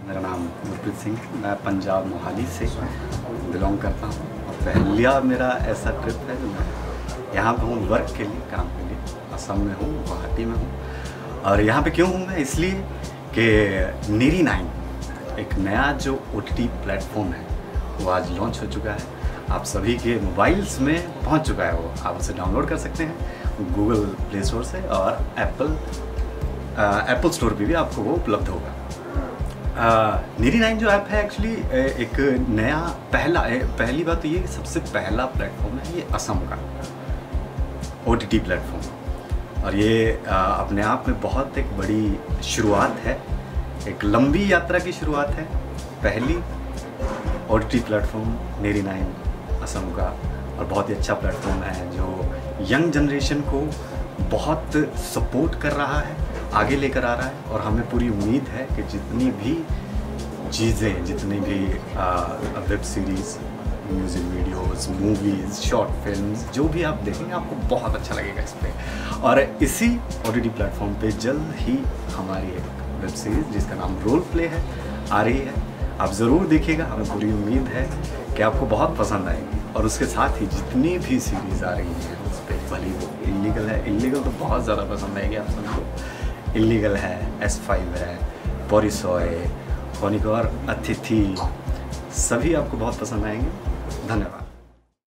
मेरा नाम गुरप्रीत सिंह, मैं पंजाब मोहाली से बिलोंग करता हूँ और पहला मेरा ऐसा ट्रिप है जो मैं यहाँ पे हूँ वर्क के लिए, काम के लिए। असम में हूँ, गुवाहाटी में हूँ। और यहाँ पे क्यों हूँ मैं? इसलिए कि Neary9 एक नया जो OTT प्लेटफॉर्म है वो आज लॉन्च हो चुका है। आप सभी के मोबाइल्स में पहुँच चुका है वो। आप उसे डाउनलोड कर सकते हैं गूगल प्ले स्टोर से और एप्पल स्टोर पे भी आपको वो उपलब्ध होगा। Neary9 जो ऐप है एक्चुअली एक नया पहली बात तो ये सबसे पहला प्लेटफॉर्म है ये असम का OTT प्लेटफॉर्म, और ये अपने आप में बहुत एक बड़ी शुरुआत है, एक लंबी यात्रा की शुरुआत है। पहली OTT प्लेटफॉर्म Neary9 असम का, और बहुत ही अच्छा प्लेटफॉर्म है जो यंग जनरेशन को बहुत सपोर्ट कर रहा है, आगे लेकर आ रहा है। और हमें पूरी उम्मीद है कि जितनी भी चीज़ें, जितनी भी web series, music videos, movies, short films जो भी आप देखेंगे आपको बहुत अच्छा लगेगा इस पर। और इसी OTT प्लेटफॉर्म पे जल्द ही हमारी एक वेब सीरीज़ जिसका नाम रोल प्ले है आ रही है। आप ज़रूर देखिएगा, हमें पूरी उम्मीद है कि आपको बहुत पसंद आएगी। और उसके साथ ही जितनी भी सीरीज़ आ रही हैं उस पर, भली वो इलीगल है, इलीगल तो बहुत ज़्यादा पसंद आएगी आप सबको। इलीगल है, S5 है, पोरिसॉय, और अतिथि, सभी आपको बहुत पसंद आएंगे। धन्यवाद।